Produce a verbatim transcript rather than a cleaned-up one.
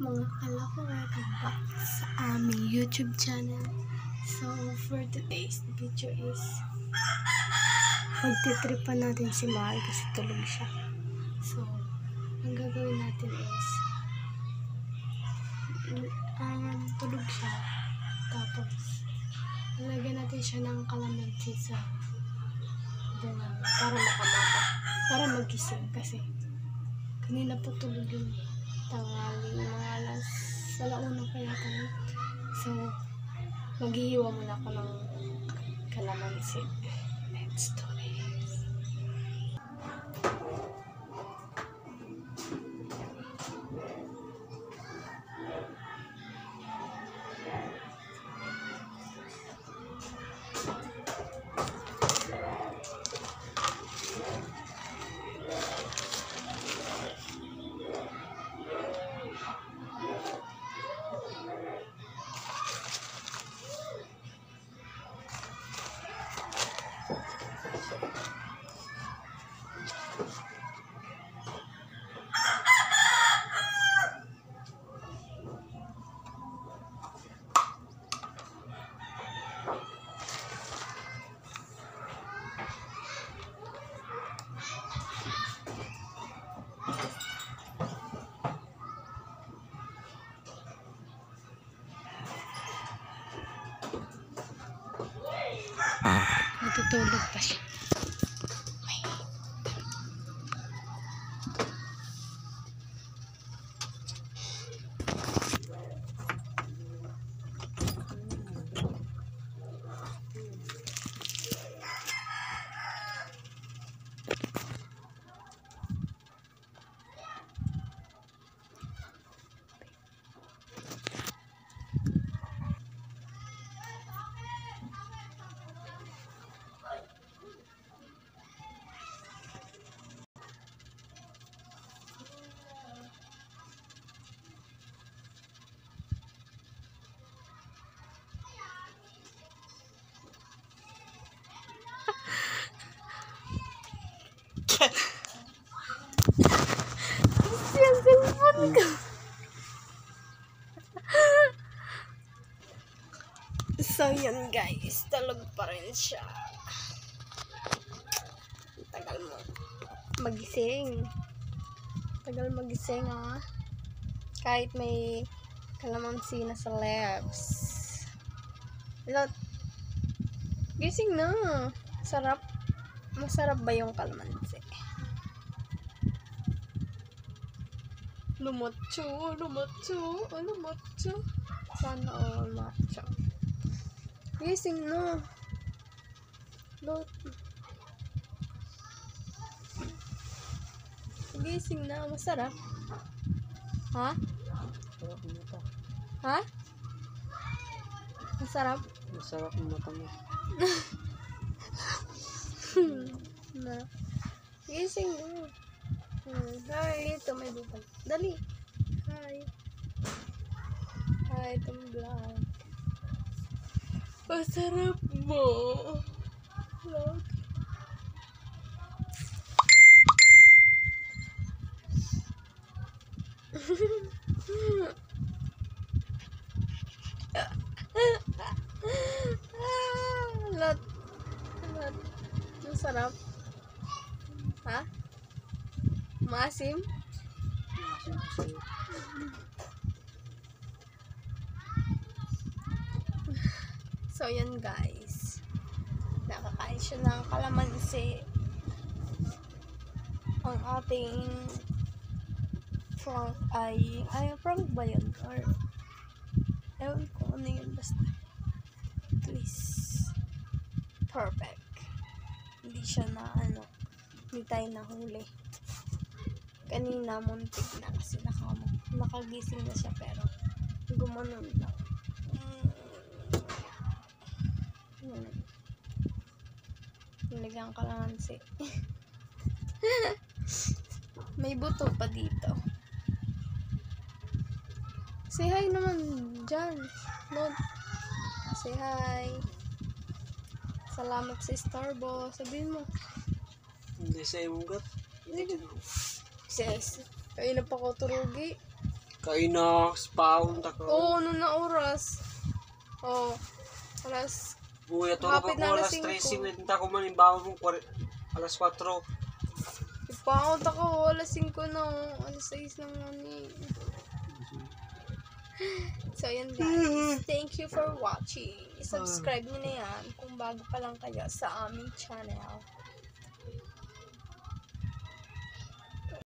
Mga kala ko, welcome back sa aming YouTube channel. So, for today's video is magtitripan natin si Mahal kasi tulog siya. So, ang gagawin natin is um, tulog siya. Tapos, lalagyan natin siya ng kalamansi sa diyan para makamata. Para magising kasi kanina po tulog yung tanghali, mga alas alauna pa yata. So, maghihiwa muna ako ng kalamansi. Let's do this. Natutulog pa siya. Yung cellphone ko. So yun guys, tulog pa rin siya. Tagal mo magising. Tagal magising ah. Kahit may kalamansi na sa lips. Lot. Gising na. Sarap. Masarap ba yung kalamansi? Lumotso, lumotso, lumotso. Sana all matcha. Gising na. Lot. Gising na. Masarap. Ha? Ha? Masarap? Masarap yung mata mo. Na. Gising na. Hmm. Hi, ito may bubay. Dali. Hi. Hi, itong vlog. Masarap mo. Vlog. Lot. Lot. Masarap. Ha? Maasim? So, yan guys. Nakakain siya ng kalamansi. Ang ating Frank ay... Ay, Frank ba yun? Or... Ewan ko ano yun. Basta. Please. Perfect. Hindi siya na ano. Hindi tayo nahuli. Kanina muntik na kasi naka, nakagising na siya pero gumanon lang. Hmm. Niligang kalamansi. May buto pa dito. Say hi naman dyan. Lord. Say hi. Salamat sa Starbo. Sabihin mo. Hindi sa imugat. Sis. Kayo na pa ko turugi. Kainax, paon ta ko. Oo, ano na oras? Oo, alas, Buya, tulog hapit ako na alas alas tres, singko. sinta ko man yung baon mo, kwar- alas kwatro. Ipaot ako, alas singko na, alas sais na nga ni. So, ayan guys. Thank you for watching. Subscribe nyo na yan kung bago pa lang kayo sa aming channel.